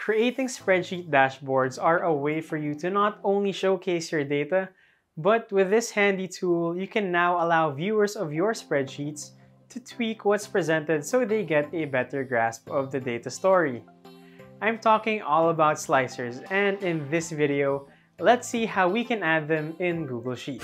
Creating spreadsheet dashboards are a way for you to not only showcase your data, but with this handy tool, you can now allow viewers of your spreadsheets to tweak what's presented so they get a better grasp of the data story. I'm talking all about slicers, and in this video, let's see how we can add them in Google Sheets.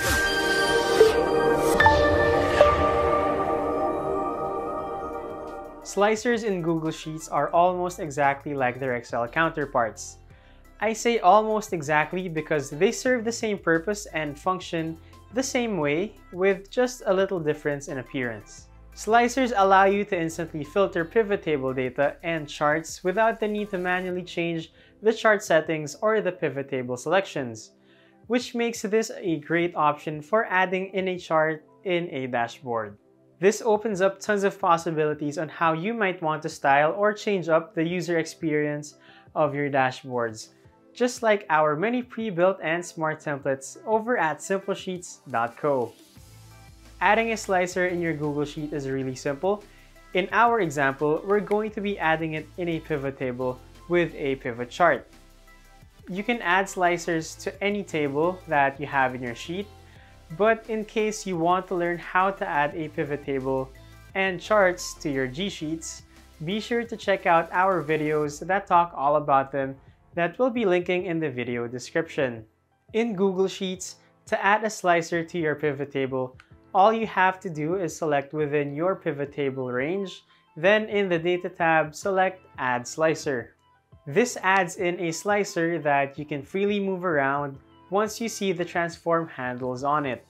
Slicers in Google Sheets are almost exactly like their Excel counterparts. I say almost exactly because they serve the same purpose and function the same way, with just a little difference in appearance. Slicers allow you to instantly filter pivot table data and charts without the need to manually change the chart settings or the pivot table selections, which makes this a great option for adding in a chart in a dashboard. This opens up tons of possibilities on how you might want to style or change up the user experience of your dashboards, just like our many pre-built and smart templates over at simplesheets.co. Adding a slicer in your Google Sheet is really simple. In our example, we're going to be adding it in a pivot table with a pivot chart. You can add slicers to any table that you have in your sheet, but in case you want to learn how to add a pivot table and charts to your G-Sheets, be sure to check out our videos that talk all about them that we'll be linking in the video description. In Google Sheets, to add a slicer to your pivot table, all you have to do is select within your pivot table range, then in the Data tab, select Add Slicer. This adds in a slicer that you can freely move around once you see the transform handles on it.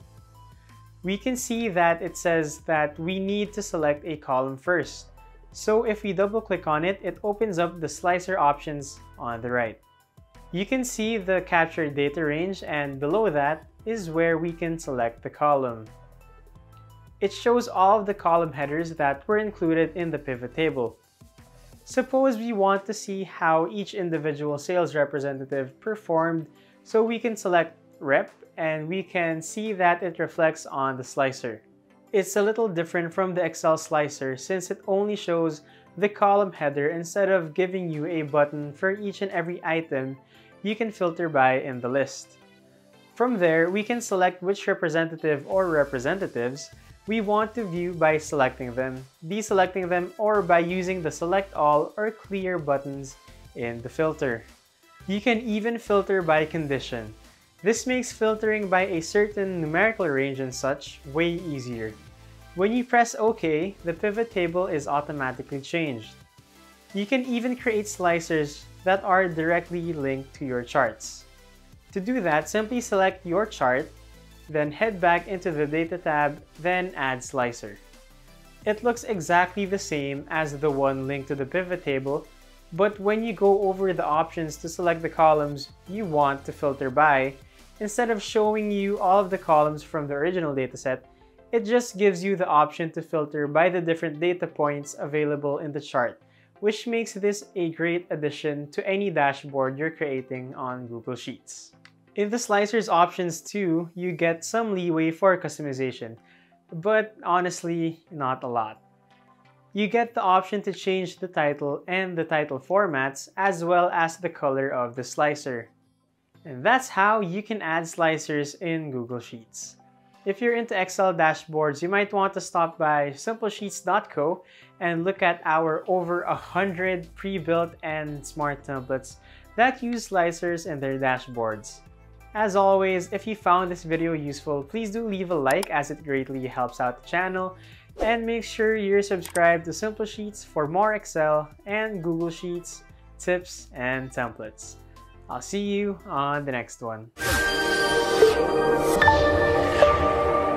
We can see that it says that we need to select a column first. So if we double click on it, it opens up the slicer options on the right. You can see the captured data range, and below that is where we can select the column. It shows all of the column headers that were included in the pivot table. Suppose we want to see how each individual sales representative performed, so we can select Rep, and we can see that it reflects on the slicer. It's a little different from the Excel slicer since it only shows the column header instead of giving you a button for each and every item you can filter by in the list. From there, we can select which representative or representatives we want to view by selecting them, deselecting them, or by using the Select All or Clear buttons in the filter. You can even filter by condition. This makes filtering by a certain numerical range and such way easier. When you press OK, the pivot table is automatically changed. You can even create slicers that are directly linked to your charts. To do that, simply select your chart, then head back into the Data tab, then Add Slicer. It looks exactly the same as the one linked to the pivot table, but when you go over the options to select the columns you want to filter by, instead of showing you all of the columns from the original dataset, it just gives you the option to filter by the different data points available in the chart, which makes this a great addition to any dashboard you're creating on Google Sheets. In the slicers options too, you get some leeway for customization, but honestly, not a lot. You get the option to change the title and the title formats, as well as the color of the slicer. And that's how you can add slicers in Google Sheets. If you're into Excel dashboards, you might want to stop by simplesheets.co and look at our over 100 pre-built and smart templates that use slicers in their dashboards. As always, if you found this video useful, please do leave a like as it greatly helps out the channel, and make sure you're subscribed to Simple Sheets for more Excel and Google Sheets tips and templates. I'll see you on the next one.